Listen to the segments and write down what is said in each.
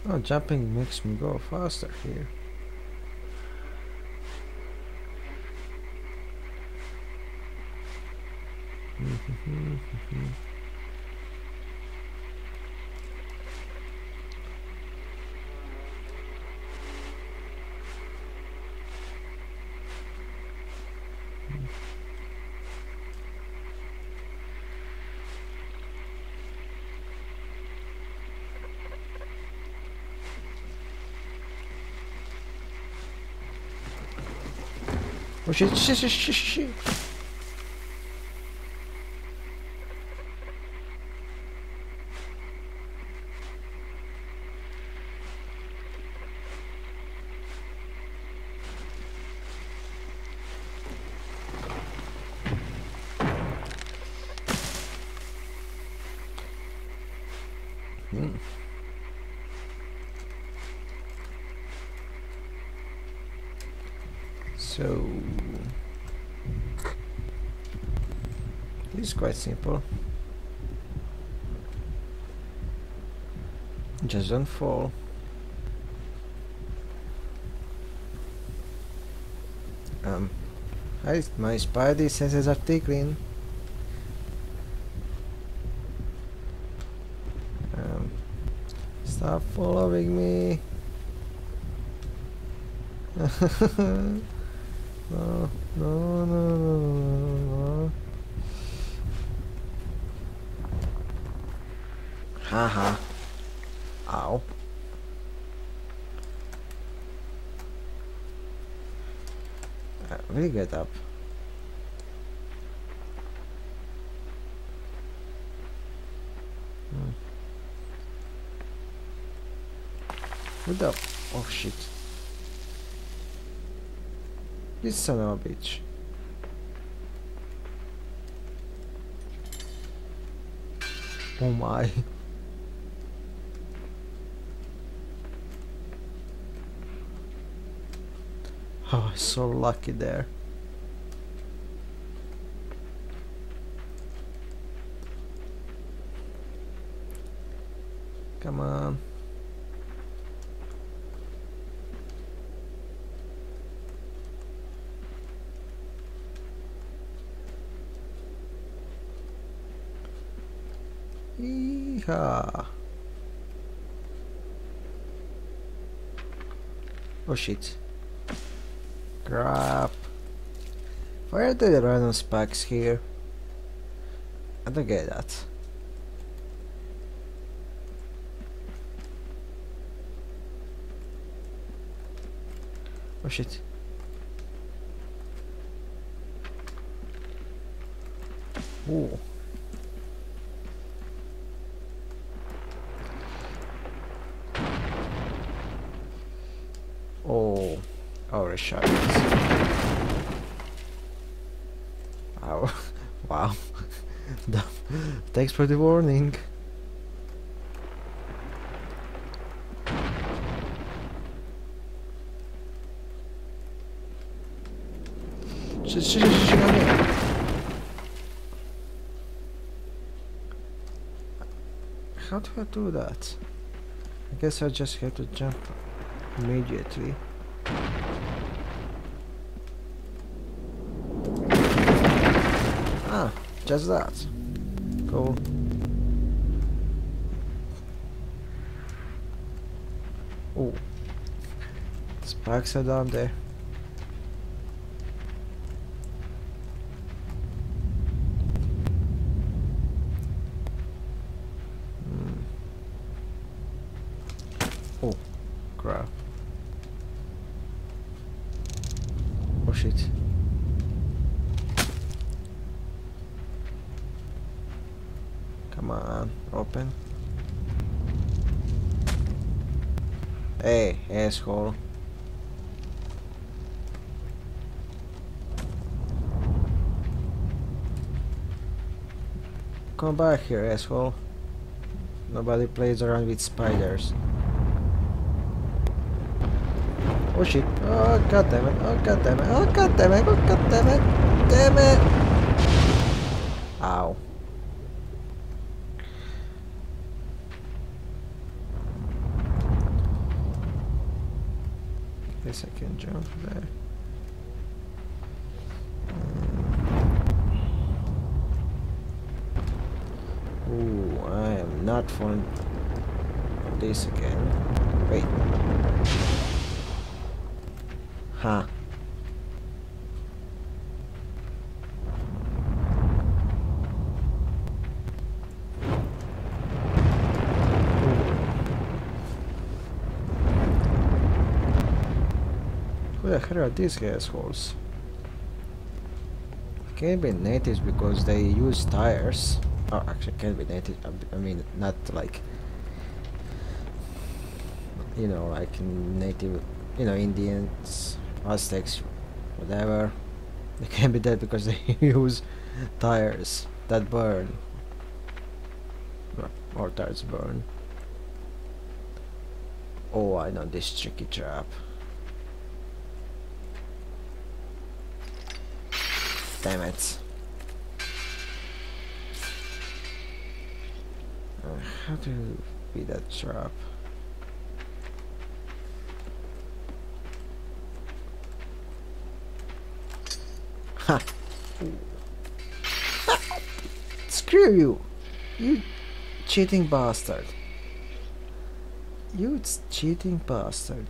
Oh, jumping makes me go faster here. Oh shit, shit. Hmm. So this is quite simple. Just don't fall. My spidey senses are tickling. Stop following me. No, no. Haha. Ow. Really get up. What the? Oh shit. This son of a bitch. Oh my. Oh, so lucky there. Come on. Yeehaw. Oh shit. Crap. Why are there random spikes here? I don't get that. Oh shit. Ooh. Oh. Oh, the sharks. Wow. Wow. Thanks for the warning. How do I do that? I guess I just have to jump immediately. Ah, just that. Cool. Oh, spikes are down there. Oh, crap. Oh shit. Come on, open. Hey, asshole. Come back here, asshole. Nobody plays around with spiders. Oh shit. Oh god damn it. Oh god damn it. Oh god damn it. Oh god damn it. Damn it. Ow. guess I can jump there. Ooh, I am not fond of this again. Wait. Huh. Who the hell are these assholes? Can't be natives because they use tires. Oh, actually, can't be native. I mean, not like, you know, like native, you know, Indians, Aztecs, whatever. They can't be that because they use tires that burn. Or tires burn. Oh, I know this tricky trap. Damn it. How to beat that trap? Ha! Screw you! You cheating bastard. You cheating bastard.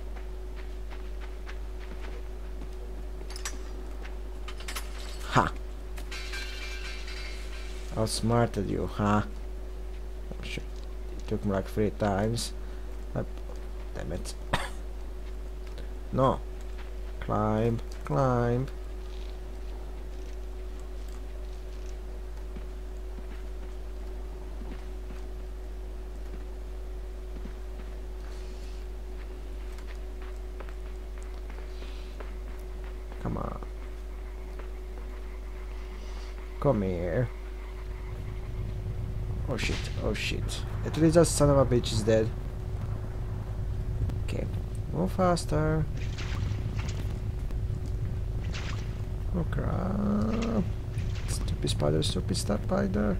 Ha! Outsmarted you, huh? Oh, shit. It took me like 3 times. Damn it. No. Climb, climb. Come on. Come here. Oh shit, oh shit. At least that son of a bitch is dead. Okay. Move faster. Oh crap. Stupid spider, stupid spider.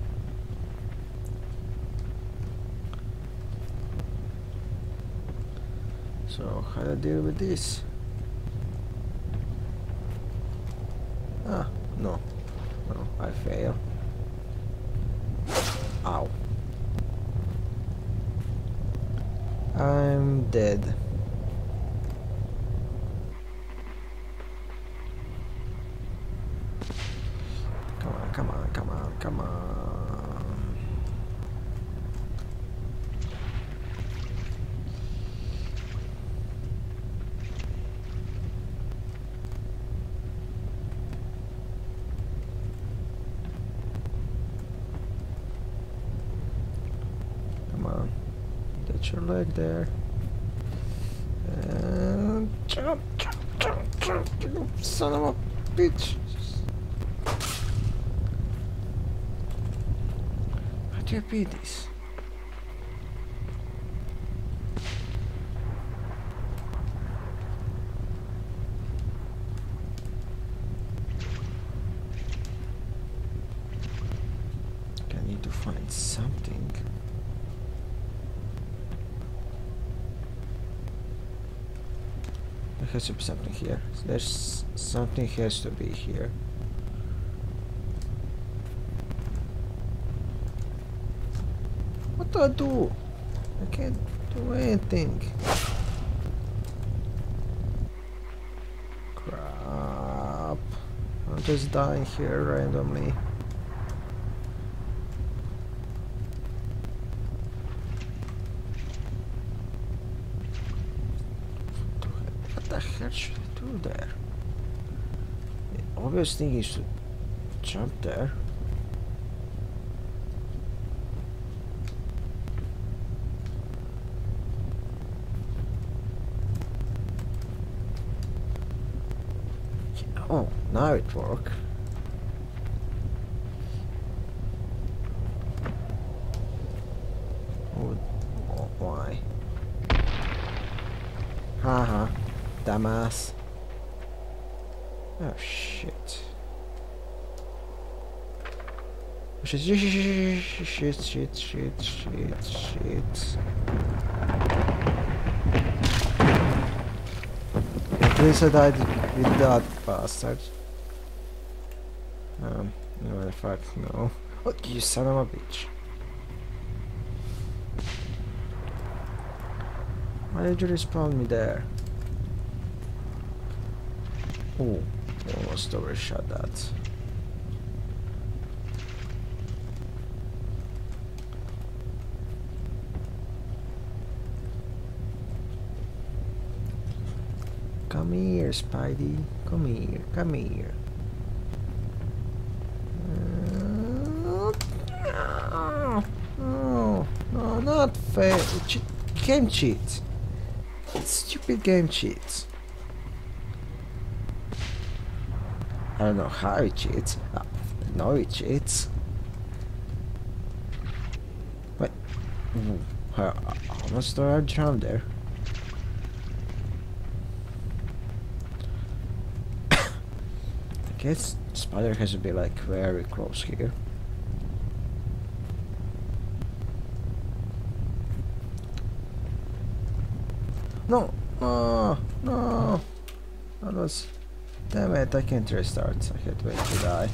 So, how do I deal with this? Ah, no. No, I fail. Ow. I'm dead. Come on, come on, come on, come on. Come on. Get your leg there. And jump, jump, jump, jump, you son of a bitch. How do you beat this? I need to find something. There has to be something here. There's something has to be here. What do I do? I can't do anything. Crap. I'm just dying here randomly. What the hell should I do there? The obvious thing is to jump there. Oh, now it works. Oh, why? Haha, dumbass. Oh shit. Shit, shit, shit, shit, shit, shit. least I died with that bastard. No, in fact, no. Oh, you son of a bitch. Why did you respawn me there? Oh, almost overshot that. Come here, Spidey. Come here, come here. No, no, not fair. Game cheat. Stupid game cheats. I don't know how it cheats. No, it cheats. Wait. Ooh, I almost thought I drowned there. I guess spider has to be like very close here. No! No! No! That was... Damn it, I can't restart. I can't wait to die.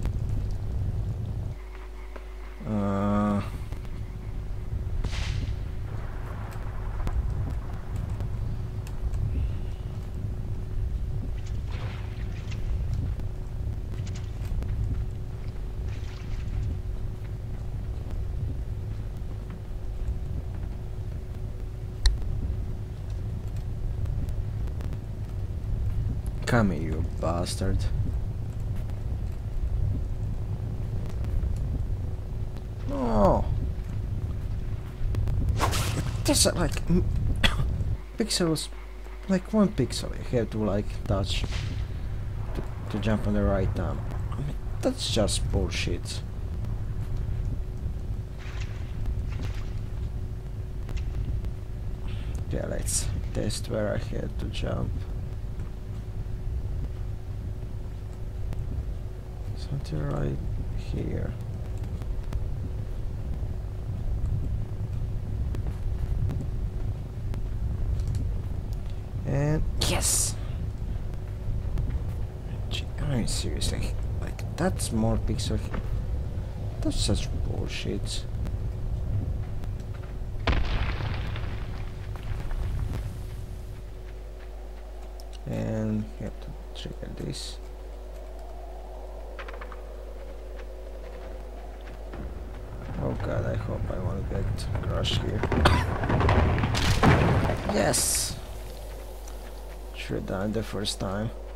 Come here, you bastard. No! There's like pixels, like 1 pixel you have to like touch to jump on the right now. I mean, that's just bullshit. Yeah, let's test where I had to jump. Something right here. And yes! I mean, seriously, like that's more pixel. That's such bullshit. And you have to trigger this. Oh god, I hope I won't get crushed here. Yes! Should have done it the first time.